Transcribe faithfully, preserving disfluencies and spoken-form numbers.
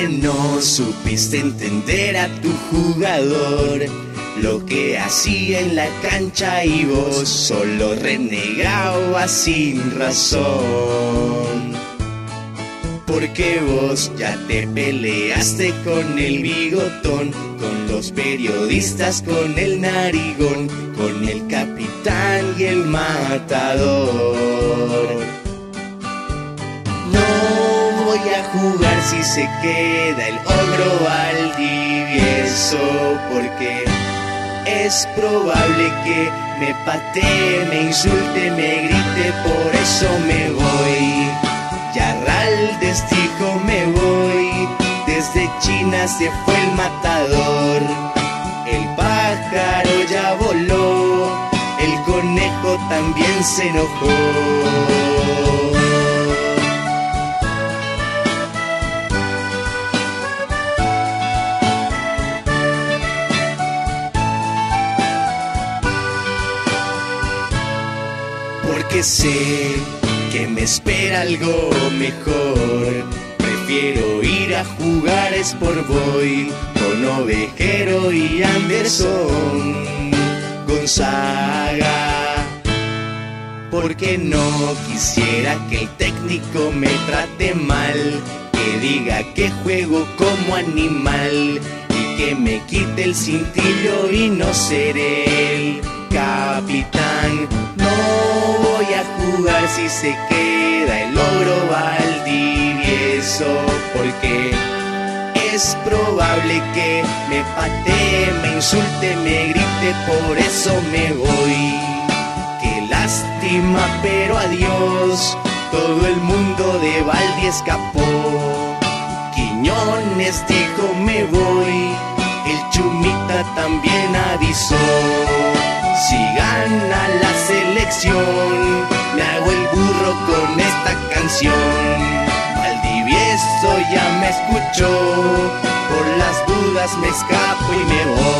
porque no supiste entender a tu jugador, lo que hacía en la cancha y vos solo renegabas sin razón. Porque vos ya te peleaste con el bigotón, con los periodistas, con el narigón, con el capitán y el matador. No voy a jugar si se queda el ogro Valdivieso, porque es probable que me patee, me insulte, me grite, por eso me voy. Yarraldes dijo me voy, desde China se fue el matador. El pájaro ya voló, el conejo también se enojó. Porque sé que me espera algo mejor, prefiero ir a jugar Sport Boy con Ovejero y Anderson Gonzaga. Porque no quisiera que el técnico me trate mal, que diga que juego como animal y que me quite el cintillo y no seré el capitán. No voy a jugar si se queda el ogro Valdivieso, porque es probable que me patee, me insulte, me grite, por eso me voy. Qué lástima, pero adiós, todo el mundo de Valdi escapó. Quiñones dijo me voy, el Chumita también avisó. Si gana la selección, me hago el burro con esta canción. Valdivieso ya me escuchó, por las dudas me escapo y me voy.